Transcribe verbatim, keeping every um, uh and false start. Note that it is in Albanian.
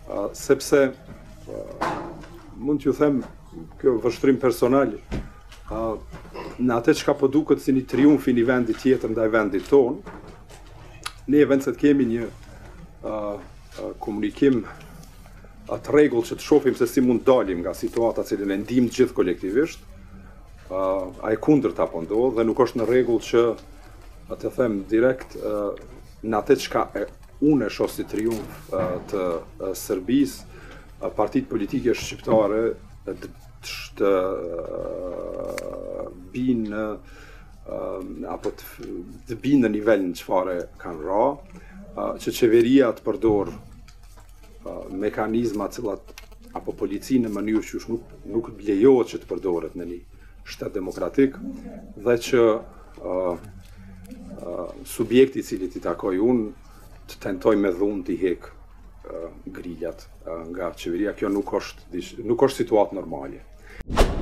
sepse mund t'ju them kjo vështrim personal, në atë çka po duket si një triumf i një vendi tjetër ndaj vendit tonë, ne vend se të kemi një komunikim atë rregull që të shohim se si mund dalim nga situata cilën e ndijmë të gjithë kolektivisht, a e kundërta po ndodh dhe nuk është në rregull që të them direkt në atë çka unë e shoh si triumf të Serbisë, partitë politike shqiptare të binë apo të binë në nivelin çfarë kanë ra, që qeveria të përdor mekanizma cilat apo polici në mënyrë që nuk, nuk lejohet që të përdoret në një shtet demokratik dhe që uh, uh, subjekti i cili t'i takoj unë të tentoj me dhunë t'i hek uh, griljat uh, nga qeveria. Kjo nuk është, nuk është situatë normale.